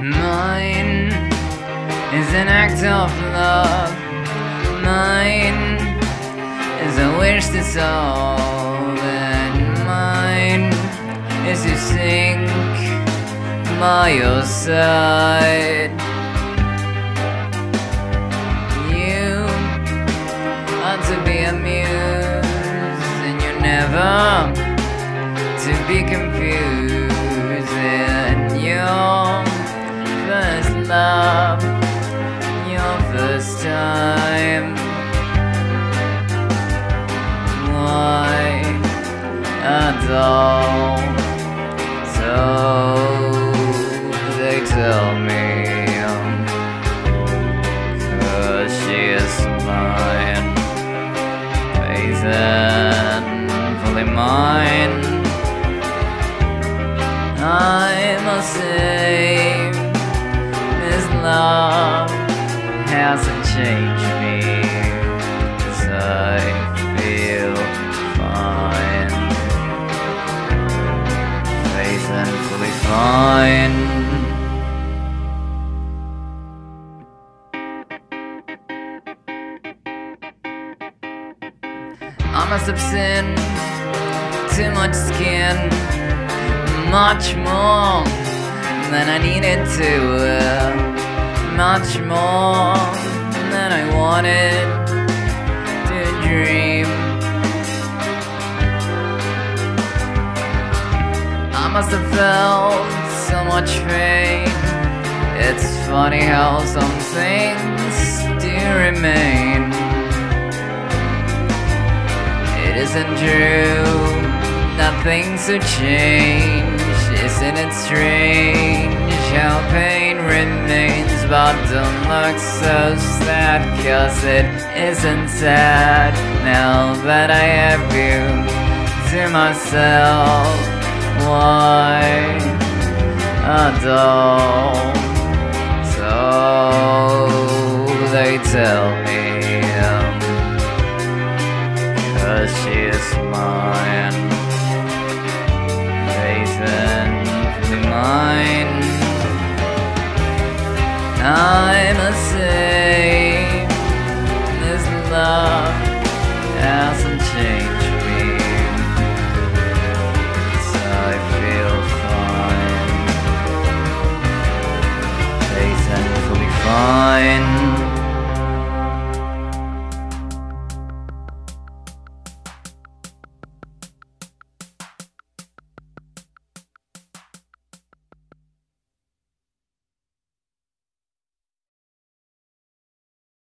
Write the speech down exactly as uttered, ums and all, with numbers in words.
Mine is an act of love. Mine is a wish that's all. And mine is to sink by your side. You ought to be amused, and you're never to be confused. And your first love, your first time. Why a doll? So they tell me, um, 'cause she is mine, faithfully mine. I must say, this love hasn't changed me, 'cause I feel fine, faithfully fine. I must have sinned too much skin, much more than I needed to, uh, much more than I wanted to dream. I must have felt so much pain. It's funny how some things do remain. It isn't true that things have changed. Isn't it strange how pain remains? But don't look so sad, 'cause it isn't sad now that I have you to myself. Why a doll? So they tell me, um, 'cause she is mine.